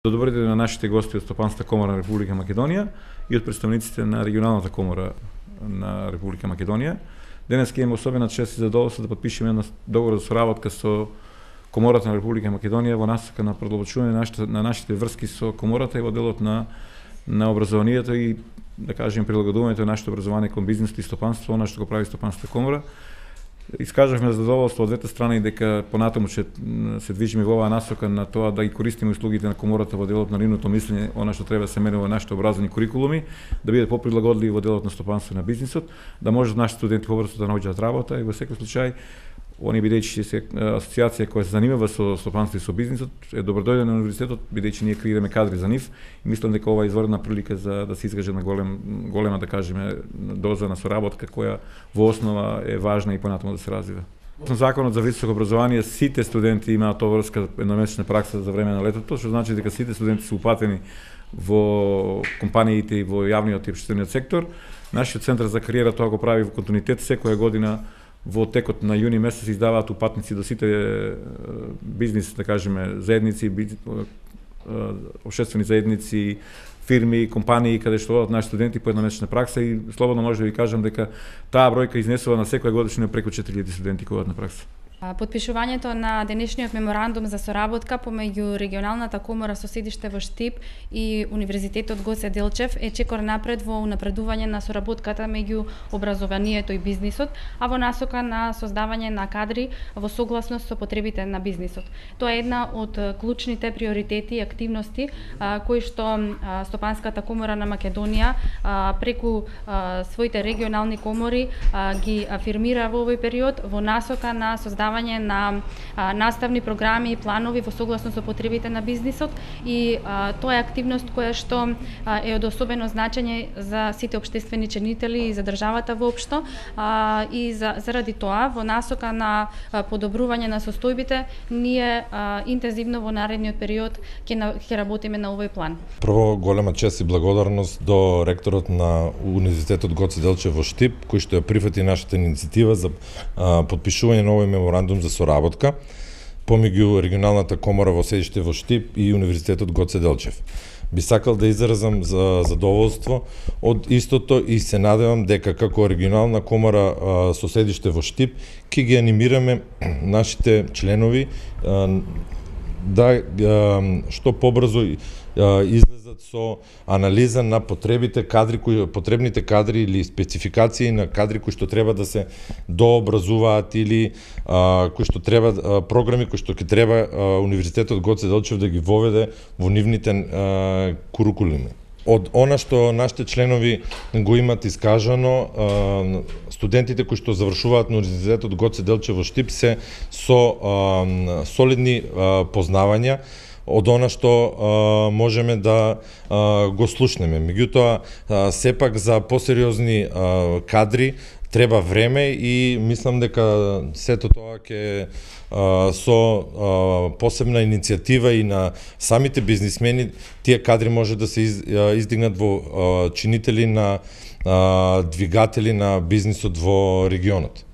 Добрите на нашите гости од Стопанската комора на Република Македонија и од представниците на регионалната комора на Република Македонија. Денес имаме особена чест и задоволство да подпишеме една договор за соработка со Комората на Република Македонија во насока на продолжување на нашите врски со комората и во делот на образованието и да кажем прилагодувањето на нашето образование кон бизнисот и стопанство, она што го прави Стопанската комора. Искажавме задоволство од двете страни дека понатаму ќе се движиме во оваа насока на тоа да ги користиме услугите на комората во делот на нивното мислење, она што треба да се менува во нашите образовни курикулуми, да биде поприлагодливи во делот на стопанство и на бизнисот, да можат нашите студенти побрзо да наоѓаат работа и во секој случај они бидејќи се асоциација која се занимава со стопанство и со бизнисот е добродојден на универзитетот, бидејќи ние креираме кадри за нив и мислам дека ова е изварена прилика за да се изкаже на голема да кажеме доза на соработка која во основа е важна и понатаму да се развива. Со законот за високо образование сите студенти имаат врска едномесечна пракса за време на летото, што значи дека сите студенти се упатени во компаниите и во јавниот и општествениот сектор. Нашиот центар за кариера тоа го прави во континуитет, секоја година во текот на јуни месец издаваат упатници до сите бизнис, да кажеме, заедници, општествени заедници, фирми, компании каде што одат наши студенти по едномесечна пракса и слободно може да ви кажам дека таа бројка изнесува на секоја годишна преку 4000 студенти кои одат на пракса. Подпишувањето на денешниот меморандум за соработка помеѓу регионалната комора со седиште во Штип и Универзитетот Гоце Делчев е чекор напред во унапредување на соработката меѓу образованието и бизнисот, а во насока на создавање на кадри во согласност со потребите на бизнисот. Тоа е една од клучните приоритети и активности кои што Стопанската комора на Македонија преку своите регионални комори ги афирмира во овој период во насока на создавање на наставни програми и планови во согласно со потребите на бизнисот и тоа е активност која што е од особено значење за сите општествени чинители и за државата воопшто и заради тоа во насока на подобрување на состојбите ние интензивно во наредниот период ќе работиме на овој план. Прво голема чест и благодарност до ректорот на Универзитетот Гоце Делчев во Штип кој што ја прифати нашата иницијатива за подпишување на овој меморандум за соработка помеѓу регионалната комора во седиште во Штип и Универзитетот Гоце Делчев. Би сакал да изразам за задоволство од истото и се надевам дека како регионална комора со седиште во Штип ќе ги анимираме нашите членови да што побрзо излезат со анализа на потребните кадри или спецификации на кадри кои што треба да се дообразуваат или кои што треба програми кои што ќе треба Универзитетот Гоце Делчев да ги воведе во нивните курикулуми. Од она што нашите членови го имат искажано, студентите кои што завршуваат на Универзитетот Гоце Делчев во Штип се со солидни познавања од она што можеме да го слушнеме. Меѓутоа, сепак за посериозни кадри треба време и мислам дека сето тоа ќе со посебна иницијатива и на самите бизнисмени тие кадри може да се издигнат во чинители на двигатели на бизнисот во регионот.